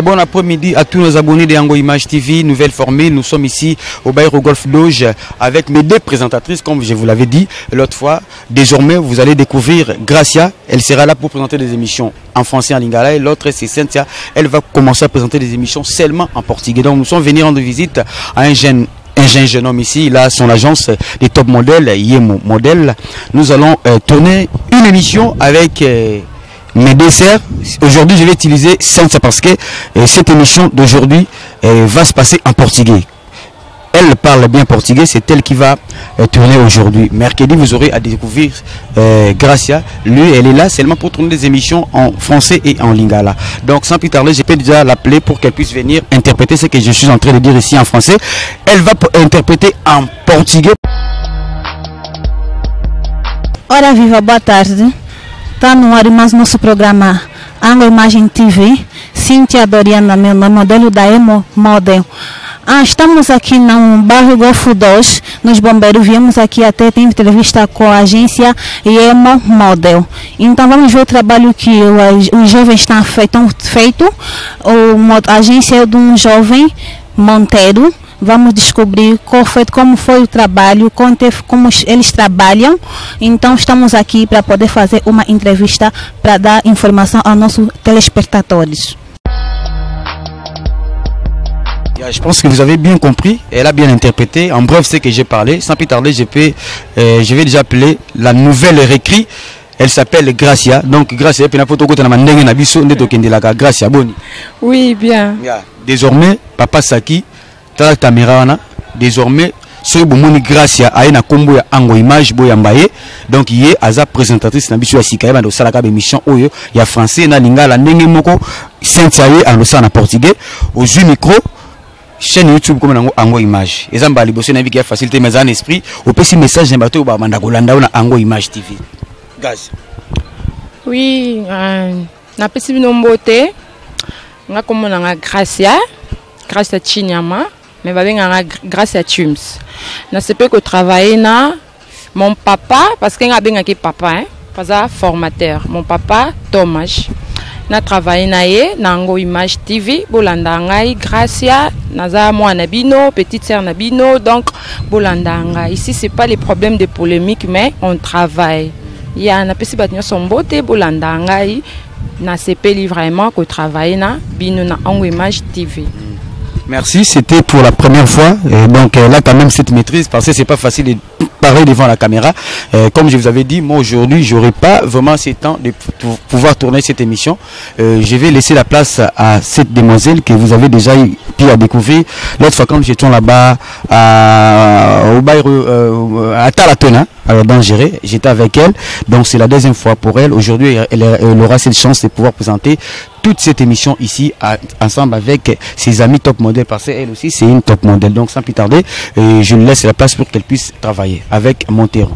bon après-midi à tous nos abonnés de Ango Image TV, nouvelle formule. Nous sommes ici au Bayrou Golf Doge avec mes deux présentatrices, comme je vous l'avais dit l'autre fois. Désormais, vous allez découvrir Gracia. Elle sera là pour présenter des émissions en français en lingala. Et l'autre, c'est Cynthia. Elle va commencer à présenter des émissions seulement en portugais. Donc, nous sommes venus rendre visite à un jeune homme ici. Il a son agence des top modèles, Yemo Model. Nous allons tourner une émission avec... mes desserts. Aujourd'hui, je vais utiliser Cynthia parce que cette émission d'aujourd'hui va se passer en portugais. Elle parle bien portugais, c'est elle qui va tourner aujourd'hui. Mercredi, vous aurez à découvrir Gracia. Lui, elle est là seulement pour tourner des émissions en français et en lingala. Donc, sans plus tarder, je peux déjà l'appeler pour qu'elle puisse venir interpréter ce que je suis en train de dire ici en français. Elle va interpréter en portugais. Ora viva, boa tarde. Está no ar mais nosso programa Ango Imagem TV. Cynthia Doriana, meu nome, modelo da Emo Model. Estamos aqui no bairro Golfo 2, nos bombeiros. Viemos aqui até ter entrevista com a agência Emo Model. Então vamos ver o trabalho que os jovens estão feito. A agência é de um jovem Monteiro. Vamos descobrir como foi o trabalho, como eles trabalham. Então estamos aqui para poder fazer uma entrevista para dar informação aos nossos telespectadores. Je pense que vous avez bien compris, elle a bien interprété. En bref, c'est que j'ai parlé. Sans plus tarder, je vais déjà appeler la nouvelle récrit. Elle s'appelle Gracia. Donc Gracia, Gracia, boni. Oui, bien. Désormais, Papa Saki, ta caméra, désormais, ce que Gracia a une combo ya Ango Image boyambaye. Donc il est à présentatrice na biso ya Sikayema do salaka émission oyo ya français na lingala ndenge moko Cynthia en na portugais au micro. Chaîne YouTube comme Ango Image. Et ça m'a libéré na vie qui a facilité mes en esprit. Au petit message d'un bateau ba manda kolanda na Ango Image TV. Gaz. Oui, na pesi bino mbote. Nga komona nga Gracia Chinyama, mais va bien nga Gracia Tums. Na sepe ko travailler na mon papa parce que nga benga ki papa hein, pas formateur. Mon papa Thomas. Na travaillé na Ango Image TV, bolanda ngai Gracia, naza mwana bino, petite sœur na bino, donc bolanda ngai. Ici c'est pas les problèmes de polémique mais on travaille. Ya na pesi batnyo sombote bolanda ngai na sepeli vraiment ko travailler na bino na Ango Image TV. Merci, c'était pour la première fois. Et donc là quand même cette maîtrise parce que c'est pas facile de parler devant la caméra. Comme je vous avais dit, moi aujourd'hui j'aurai pas vraiment ce temps de pouvoir tourner cette émission. Je vais laisser la place à cette demoiselle que vous avez déjà pu à découvrir. L'autre fois quand j'étais là-bas au Bayrou à Talatona, à Dangeré, j'étais avec elle. Donc c'est la deuxième fois pour elle. Aujourd'hui elle aura cette chance de pouvoir présenter toute cette émission ici ensemble avec ses amis top modèles parce qu'elle aussi c'est une top modèle. Donc sans plus tarder, je lui laisse la place pour qu'elle puisse travailler avec Monteiro.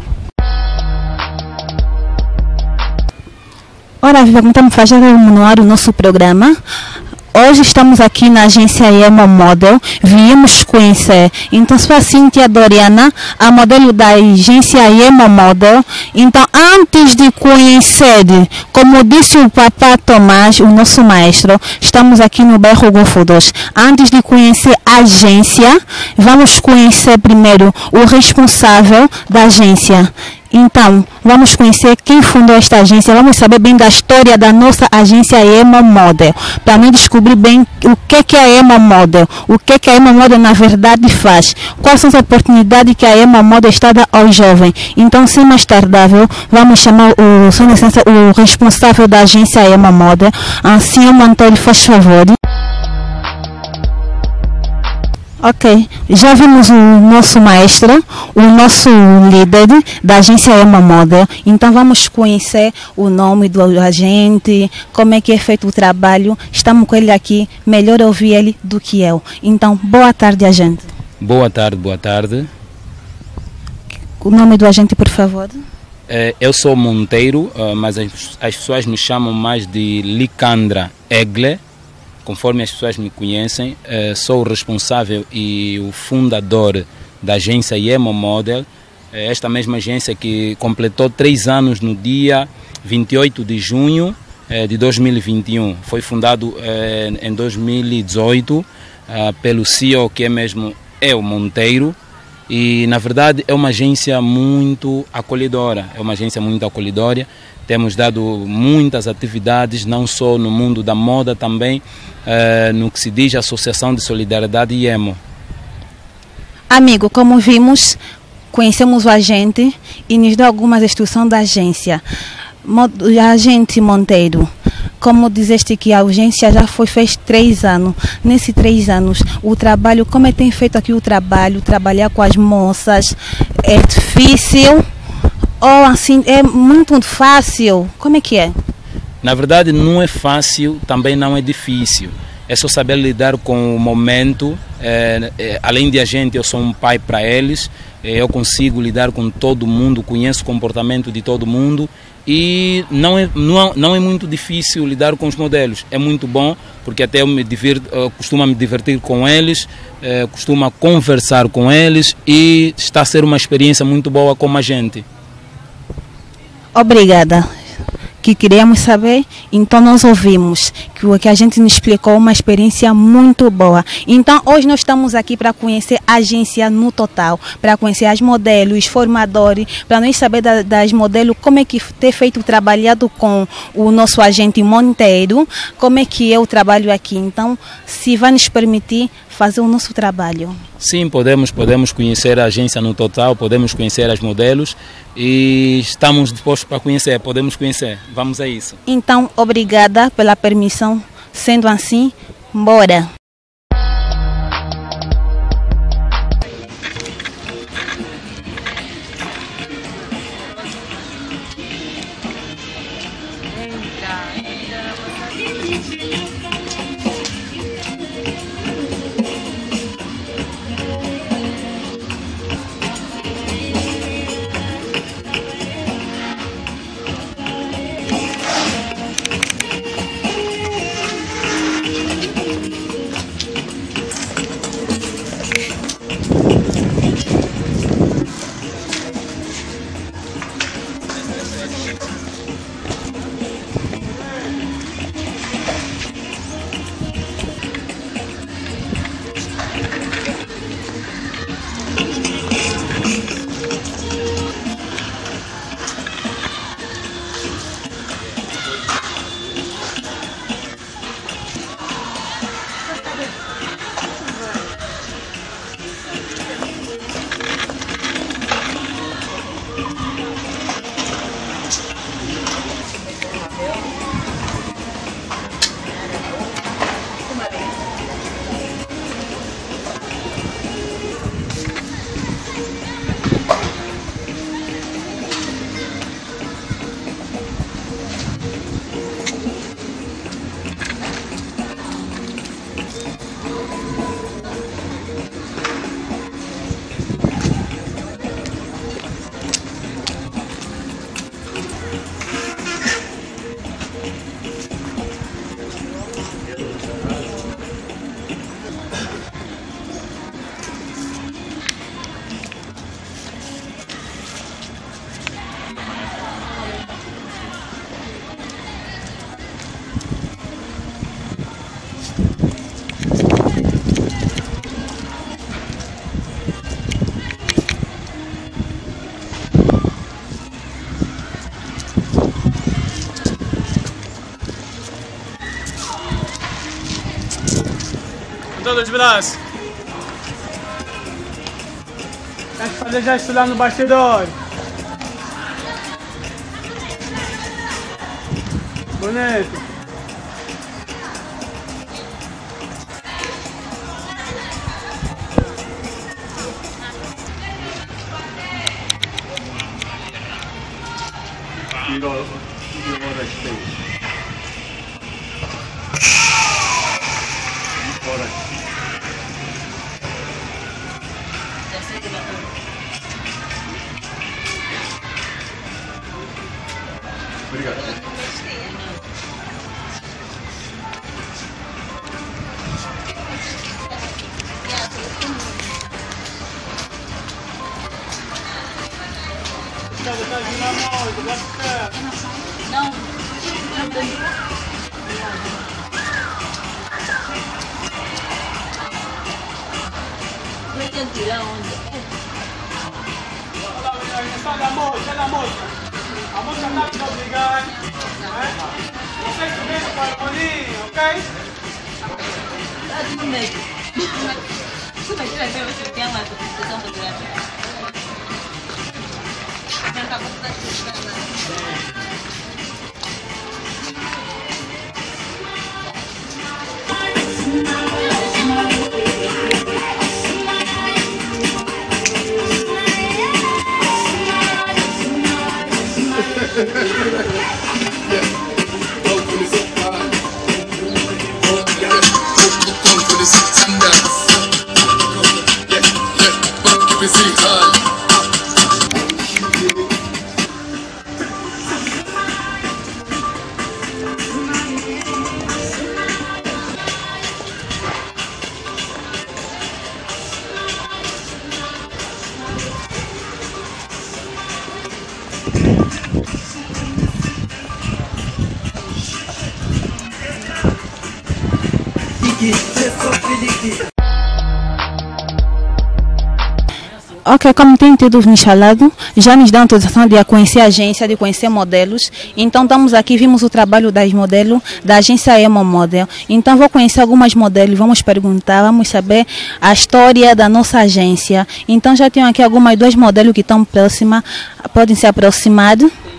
Ora, vamos fazer o nosso programa. Hoje estamos aqui na agência Emo Model, viemos conhecer. Então, sou a Cynthia Doriana, a modelo da agência Emo Model. Então, antes de conhecer, como disse o Papa Tomás, o nosso maestro, estamos aqui no bairro Golfo 2. Antes de conhecer a agência, vamos conhecer primeiro o responsável da agência. Então, vamos conhecer quem fundou esta agência, vamos saber bem da história da nossa agência Emo Model, para nós descobrir bem o que é a Emo Model, o que a Emo Model na verdade faz, quais são as oportunidades que a Emo Model está dando aos jovens. Então, sem mais tardável, vamos chamar o responsável da agência Emo Model, Senhor Monteiro, faz favor. Ok, já vimos o nosso maestro, o nosso líder da agência Emo Model. Então vamos conhecer o nome do agente, como é que é feito o trabalho. Estamos com ele aqui, melhor ouvir ele do que eu. Então, boa tarde, agente. Boa tarde, boa tarde. O nome do agente, por favor. Eu sou Monteiro, mas as pessoas me chamam mais de Licandra Egle. Conforme as pessoas me conhecem, sou o responsável e o fundador da agência Emo Model. Esta mesma agência que completou 3 anos no dia 28 de junho de 2021. Foi fundado em 2018 pelo CEO, que é mesmo o Monteiro, e na verdade é uma agência muito acolhedora, Temos dado muitas atividades, não só no mundo da moda, também no que se diz Associação de Solidariedade IEMO. Amigo, como vimos, conhecemos o agente e nos deu algumas instruções da agência. Agente Monteiro, como dizeste que a agência já fez 3 anos. Nesses 3 anos, o trabalho, como é que tem feito aqui o trabalho, trabalhar com as moças, é difícil ou assim, é muito fácil? Como é que é? Na verdade não é fácil, também não é difícil. É só saber lidar com o momento. Além de agente, eu sou um pai para eles. Eu consigo lidar com todo mundo, conheço o comportamento de todo mundo. E não é muito difícil lidar com os modelos. É muito bom, porque até eu costumo me divertir com eles, costumo conversar com eles e está a ser uma experiência muito boa como agente. Obrigada. Que queríamos saber, então nós ouvimos que o que a gente nos explicou, uma experiência muito boa. Então hoje nós estamos aqui para conhecer a agência no total, para conhecer as modelos, os formadores, para nós saber das modelos, como é que ter feito trabalhado com o nosso agente Monteiro, como é que é o trabalho aqui. Então, se vai nos permitir fazer o nosso trabalho. Sim, podemos conhecer a agência no total, podemos conhecer as modelos e estamos dispostos para conhecer, podemos conhecer. Vamos a isso. Então, obrigada pela permissão. Sendo assim, bora! Todos os braços. Tem que fazer já isso lá no bastidor. Bonito. Não. Ok, como tem tido nos falado, já nos dá autorização de conhecer a agência, de conhecer modelos. Então estamos aqui, vimos o trabalho das modelos, da agência Emo Model. Então vou conhecer algumas modelos, vamos perguntar, vamos saber a história da nossa agência. Então já tenho aqui algumas duas modelos que estão próximas, podem se aproximar.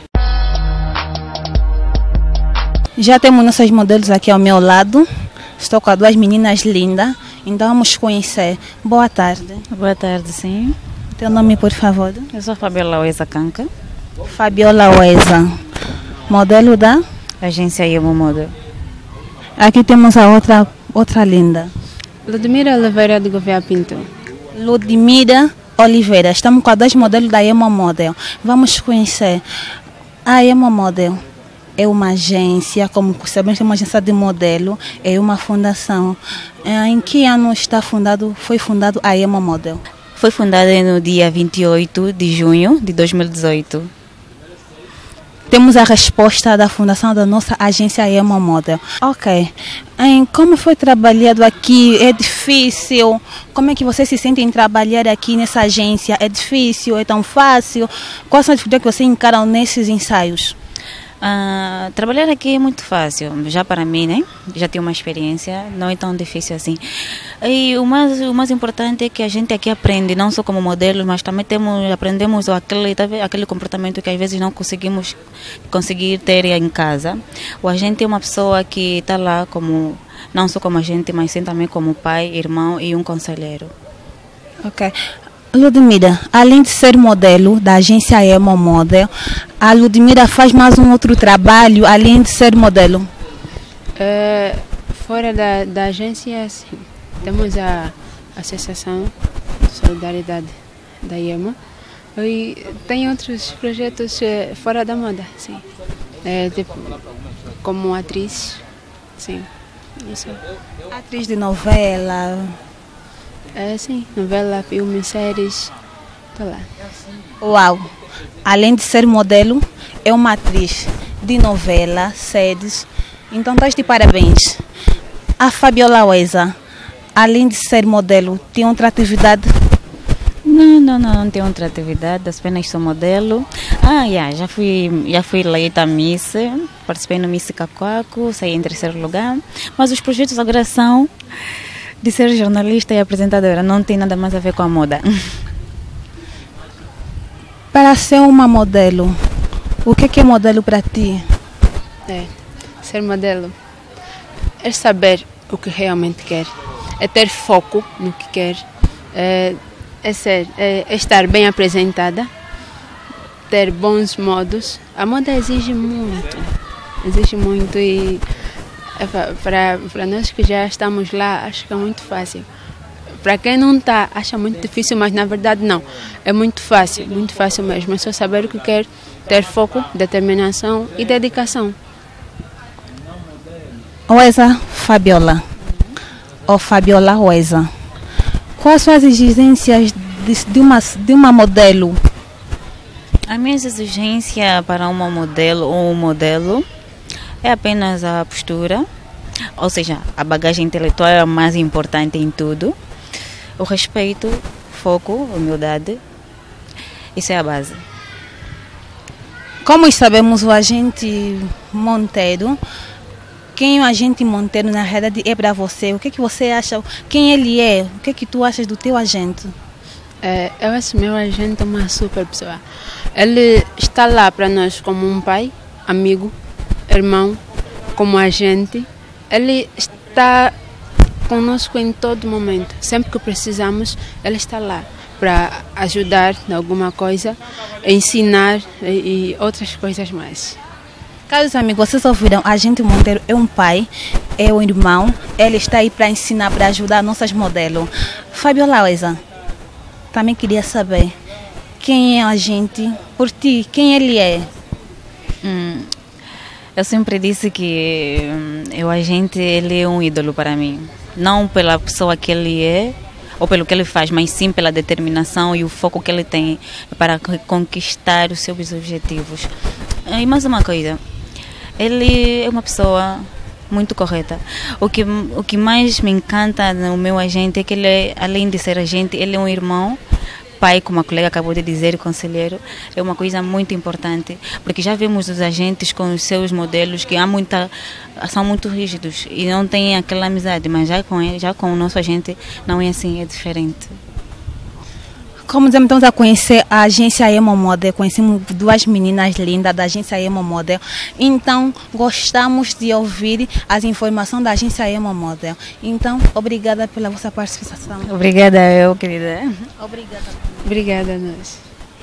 Já temos nossas modelos aqui ao meu lado. Estou com as duas meninas lindas, então vamos conhecer. Boa tarde. Boa tarde, sim. Teu nome, por favor? Eu sou Fabiola Oeza Canca. Fabiola Oeza, modelo da? Agência Emo Model. Aqui temos a outra linda. Ludmira Oliveira de Gouveia Pinto. Ludmira Oliveira, estamos com as duas modelos da Emo Model. Vamos conhecer. A Emo Model é uma agência, como sabemos, é uma agência de modelo, é uma fundação. Em que ano foi fundado a Emo Model? Foi fundada no dia 28 de junho de 2018. Temos a resposta da fundação da nossa agência Emo Model. Ok. Como foi trabalhado aqui? É difícil? Como é que vocês se sentem em trabalhar aqui nessa agência? É difícil? É tão fácil? Quais são as dificuldades que vocês encaram nesses ensaios? Trabalhar aqui é muito fácil, já para mim, né? Já tenho uma experiência, não é tão difícil assim. E o mais importante é que a gente aqui aprende, não só como modelo, mas também aprendemos aquele comportamento que às vezes não conseguir ter em casa. O agente é uma pessoa que está lá como, não só como agente, mas sim também como pai, irmão e um conselheiro. Ok. Ludmira, além de ser modelo da agência Emo Model, a Ludmira faz mais um outro trabalho além de ser modelo? Fora da agência, sim. Temos a Associação de Solidariedade da Emo e tem outros projetos fora da moda, sim. Tipo, como atriz, sim. Isso. Atriz de novela? Sim, novela, filme, séries, tá lá. Uau! Além de ser modelo, é uma atriz de novela, séries. Então, estás de parabéns. A Fabiola Oeza, além de ser modelo, tem outra atividade? Não tenho outra atividade, apenas sou modelo. Já fui eleita Miss, participei no Miss Cacoaco, saí em terceiro lugar. Mas os projetos agora são de ser jornalista e apresentadora, não tem nada mais a ver com a moda. Para ser uma modelo, o que é modelo para ti? Ser modelo é saber o que realmente quer, é ter foco no que quer, é estar bem apresentada, ter bons modos. A moda exige muito e para nós que já estamos lá, acho que é muito fácil. Para quem não está, acha muito difícil, mas na verdade não. É muito fácil mesmo. É só saber o que quer, ter foco, determinação e dedicação. Oeza Fabiola, ou Fabiola Oeza, quais são as exigências de uma modelo? A minha exigência para uma modelo ou um modelo É apenas a postura, ou seja, a bagagem intelectual é a mais importante em tudo. O respeito, foco, humildade, isso é a base. Como sabemos, o agente Monteiro, quem o agente Monteiro na realidade é para você? O que você acha? Quem ele é? O que tu achas do teu agente? Eu acho meu agente uma super pessoa. Ele está lá para nós como um pai, amigo, irmão, como agente. Ele está conosco em todo momento. Sempre que precisamos, ele está lá para ajudar em alguma coisa, ensinar e outras coisas mais. Caros amigos, vocês ouviram? A agente Monteiro é um pai, é um irmão. Ele está aí para ensinar, para ajudar nossas modelos. Fabiola Oeza, também queria saber quem é o agente, por ti, quem ele é? Eu sempre disse que o agente ele é um ídolo para mim. Não pela pessoa que ele é ou pelo que ele faz, mas sim pela determinação e o foco que ele tem para conquistar os seus objetivos. E mais uma coisa, ele é uma pessoa muito correta. O que mais me encanta no meu agente é que ele, além de ser agente, ele é um irmão, pai, como a colega acabou de dizer, conselheiro. É uma coisa muito importante, porque já vemos os agentes com os seus modelos que são muito rígidos e não têm aquela amizade, mas já com o nosso agente não é assim, é diferente. Como estamos a conhecer a agência Emo Model, conhecemos duas meninas lindas da agência Emo Model, então gostamos de ouvir as informações da agência Emo Model. Então, obrigada pela vossa participação. Obrigada eu, querida. Obrigada a nós.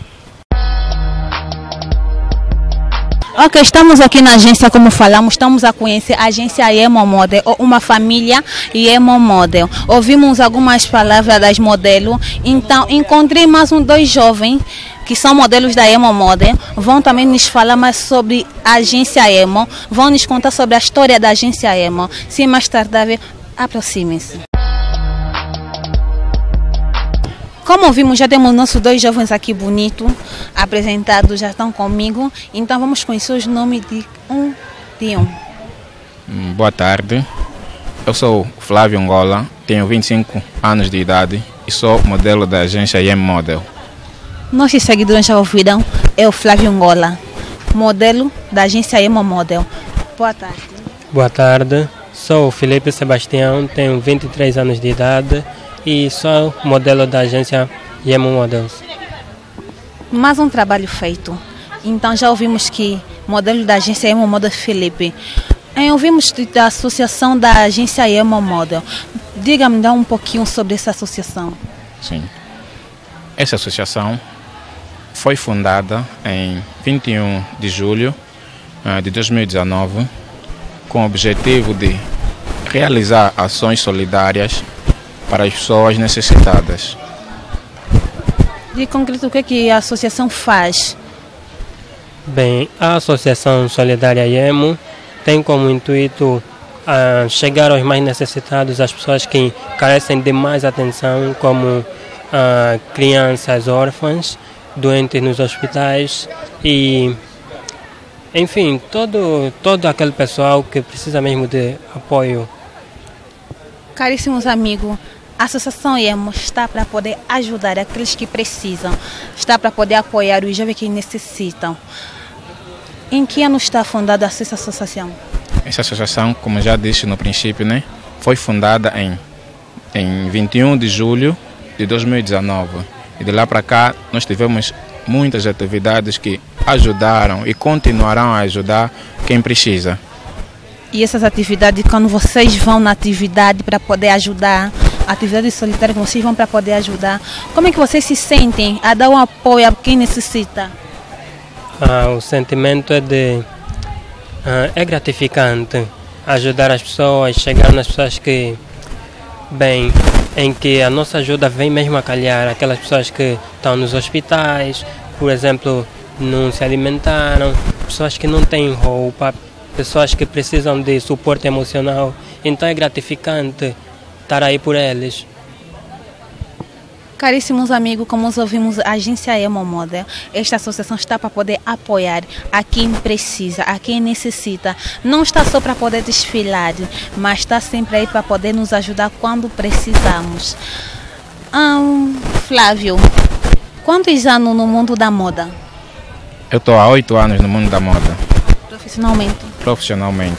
Ok, estamos aqui na agência, como falamos, estamos a conhecer a agência Emo Model, ou uma família Emo Model. Ouvimos algumas palavras das modelos, então encontrei mais dois jovens que são modelos da Emo Model, vão também nos falar mais sobre a agência Emo, vão nos contar sobre a história da agência Emo. Sem mais tardável, aproximem-se. Como vimos, já temos nossos dois jovens aqui bonitos, apresentados, já estão comigo. Então vamos conhecer os nomes de um. Boa tarde, eu sou Flávio Angola, tenho 25 anos de idade e sou modelo da agência Emo Model. Nossos seguidores já ouviram, é o Flávio Angola, modelo da agência Emo Model. Boa tarde. Boa tarde, sou o Felipe Sebastião, tenho 23 anos de idade e sou modelo da agência Emo Models. Mais um trabalho feito. Então já ouvimos que modelo da agência Emo Model Felipe. Ouvimos da associação da agência Emo Model. Diga-me um pouquinho sobre essa associação. Sim. Essa associação foi fundada em 21 de julho de 2019 com o objetivo de realizar ações solidárias para as pessoas necessitadas. De concreto, o que a associação faz? Bem, a Associação Solidária Emo tem como intuito chegar aos mais necessitados, as pessoas que carecem de mais atenção, como crianças órfãs, doentes nos hospitais e, enfim, todo aquele pessoal que precisa mesmo de apoio. Caríssimos amigos, a Associação Emo está para poder ajudar aqueles que precisam, está para poder apoiar os jovens que necessitam. Em que ano está fundada essa associação? Essa associação, como já disse no princípio, foi fundada em 21 de julho de 2019. E de lá para cá nós tivemos muitas atividades que ajudaram e continuarão a ajudar quem precisa. E essas atividades, quando vocês vão na atividade para poder ajudar, atividades solitárias que vocês vão para poder ajudar, como é que vocês se sentem a dar um apoio a quem necessita? O sentimento é gratificante ajudar as pessoas, chegar nas pessoas que, bem, em que a nossa ajuda vem mesmo a calhar, aquelas pessoas que estão nos hospitais, por exemplo, não se alimentaram, pessoas que não têm roupa, pessoas que precisam de suporte emocional. Então é gratificante estar aí por eles. Caríssimos amigos, como nós ouvimos a agência Emo Model, esta associação está para poder apoiar a quem precisa, a quem necessita. Não está só para poder desfilar, mas está sempre aí para poder nos ajudar quando precisamos. Flávio, quantos anos no mundo da moda? Eu estou há 8 anos no mundo da moda. Profissionalmente? Profissionalmente.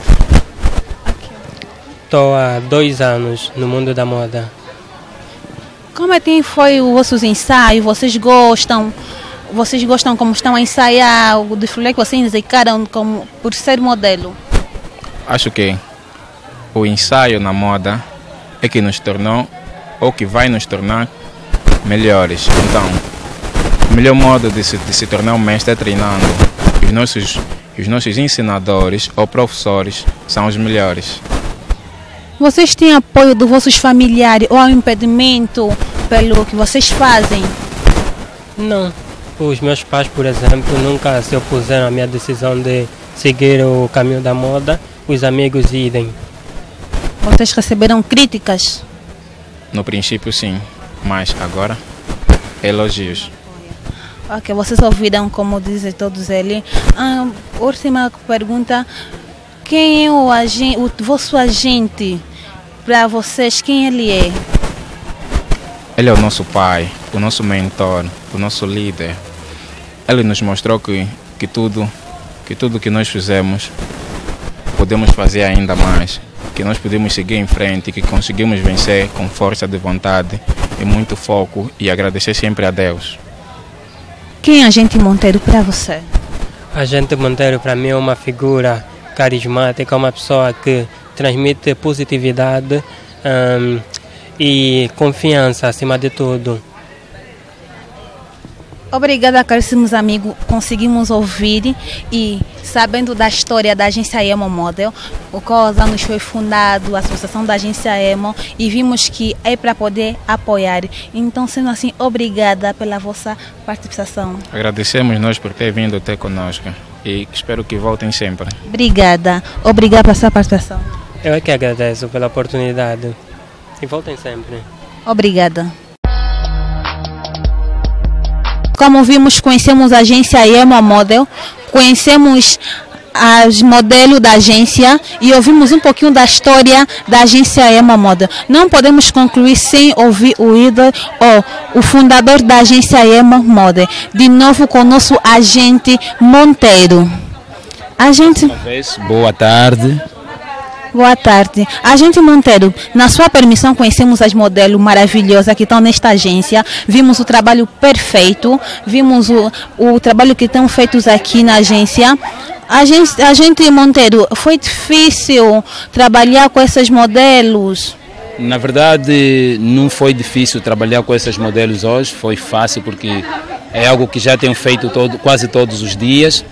Estou há 2 anos no mundo da moda. Como é que foi os vossos ensaios? Vocês gostam como estão a ensaiar? O desfile que vocês indicaram como por ser modelo? Acho que o ensaio na moda é que nos tornou, ou que vai nos tornar, melhores. Então, o melhor modo de se tornar um mestre é treinando. Os nossos ensinadores ou professores são os melhores. Vocês têm apoio dos vossos familiares ou há um impedimento pelo que vocês fazem? Não. Os meus pais, por exemplo, nunca se opuseram à minha decisão de seguir o caminho da moda. Os amigos idem. Vocês receberam críticas? No princípio, sim. Mas agora, elogios. Ok, vocês ouviram como dizem todos eles. Última pergunta. Quem é o vosso agente? Para vocês, quem ele é? Ele é o nosso pai, o nosso mentor, o nosso líder. Ele nos mostrou que tudo que nós fizemos, podemos fazer ainda mais. Que nós podemos seguir em frente, que conseguimos vencer com força de vontade e muito foco e agradecer sempre a Deus. Quem é Agente Monteiro para você? Agente Monteiro para mim é uma figura carismática, uma pessoa que transmite positividade e confiança acima de tudo. Obrigada, caríssimos amigos. Conseguimos ouvir e sabendo da história da agência Emo Model, o qual nos foi fundado, a associação da agência Emo, e vimos que é para poder apoiar. Então, sendo assim, obrigada pela vossa participação. Agradecemos nós por ter vindo até conosco e espero que voltem sempre. Obrigada. Obrigada pela sua participação. Eu é que agradeço pela oportunidade e voltem sempre. Obrigada. Como vimos, conhecemos a agência Emo Model, conhecemos as modelos da agência e ouvimos um pouquinho da história da agência Emo Model. Não podemos concluir sem ouvir o ídolo ou o fundador da agência Emo Model. De novo com o nosso agente Monteiro. Agente... Boa tarde. Boa tarde. Agente Monteiro, na sua permissão conhecemos as modelos maravilhosas que estão nesta agência, vimos o trabalho perfeito, vimos o trabalho que estão feitos aqui na agência. Agente Monteiro, foi difícil trabalhar com esses modelos? Na verdade, não foi difícil trabalhar com esses modelos hoje, foi fácil porque é algo que já tenho feito quase todos os dias.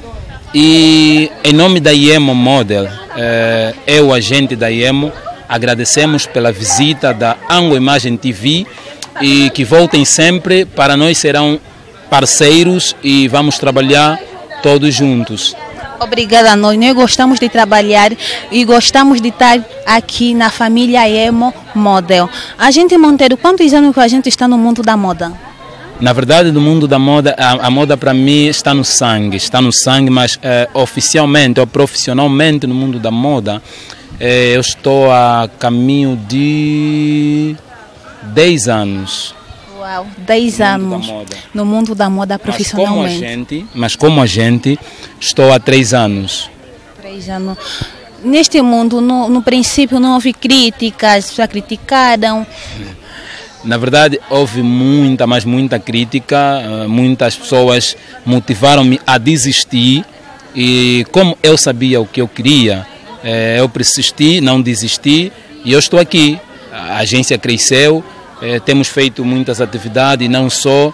E em nome da Emo Model, eu, o agente da Emo, agradecemos pela visita da Ango Imagem TV e que voltem sempre, para nós serão parceiros e vamos trabalhar todos juntos. Obrigada a nós gostamos de trabalhar e gostamos de estar aqui na família Emo Model. Agente Monteiro, quantos anos que a gente está no mundo da moda? Na verdade, no mundo da moda, a moda para mim está no sangue, mas oficialmente ou profissionalmente no mundo da moda, eu estou a caminho de 10 anos. Uau, 10 anos no mundo da moda profissionalmente. Mas como agente, estou há 3 anos. 3 anos. Neste mundo, no princípio, não houve críticas, as pessoas criticaram. Na verdade, houve muita crítica, muitas pessoas motivaram-me a desistir e como eu sabia o que eu queria, eu persisti, não desisti e eu estou aqui. A agência cresceu, temos feito muitas atividades e não só,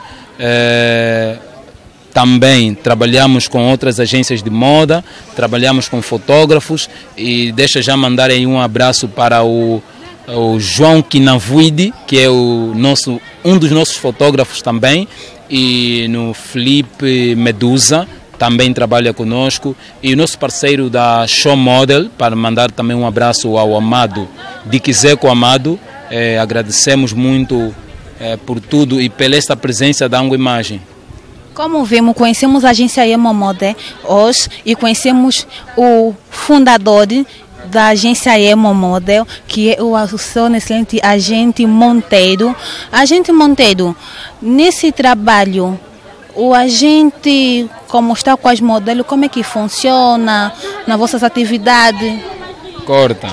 também trabalhamos com outras agências de moda, trabalhamos com fotógrafos e deixa já mandar aí um abraço para o João Kinavuide, que é um dos nossos fotógrafos também, e no Felipe Medusa, também trabalha conosco, e o nosso parceiro da Show Model, para mandar também um abraço ao Amado, Diquiseco Amado. Agradecemos muito por tudo e pela esta presença da Ango Imagem. Como vemos, conhecemos a agência Emo Model hoje e conhecemos o fundador da agência Emo Model, que é o seu excelente agente Monteiro. Agente Monteiro, nesse trabalho, o agente, como está com as modelos, como é que funciona nas vossas atividades? Corta.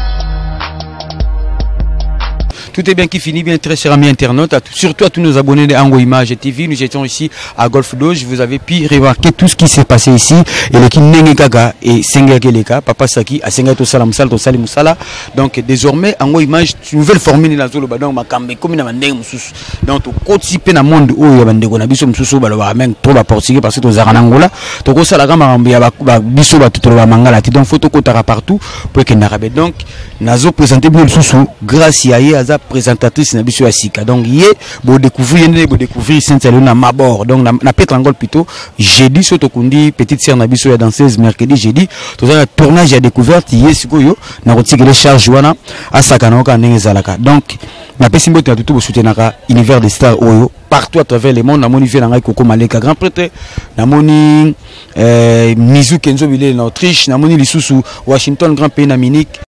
Tout est bien qui finit, bien très cher amis internautes, surtout à tous nos abonnés de Ango Image TV. Nous étions ici à Golf Doge. Vous avez pu remarquer tout ce qui s'est passé ici. Et le qui Nengaga et Sengageleka, Papa Saki, à Sengato Salamsal, Tosali Moussala. Donc désormais, Ango Image, nouvelle formule dans le badon, Makambe, comme dans Mandeng Moussous. Donc, au quotidien, dans le monde où il y a des Gonabiso Moussous, même trop la portugais parce que tu as un Angola. Donc, au Salagama, il y a Bisso, tu as Mangala, donc, photo Kotara partout pour que n'arabe. Donc, Nazo présenté bien Moussous, grâce à Yaza. Présentatrice na biso asika donc hier bo découvrir Saint-Helena Mabor donc na Petre Angol plutôt jeudi soto kundi petite sœur na biso ya danseuse mercredi jeudi tout ça tournage à découverte hier sikoyo na kotikele charge wana asaka na ka ndenge zalaka donc na pesi mbote na tout bo soutenaka univers des stars oyo partout à travers le monde na moni vient na Koko Maleka grand prêtre na moni Mizu Kenzo Bile na Autriche na moni lisusu Washington grand pays na Munich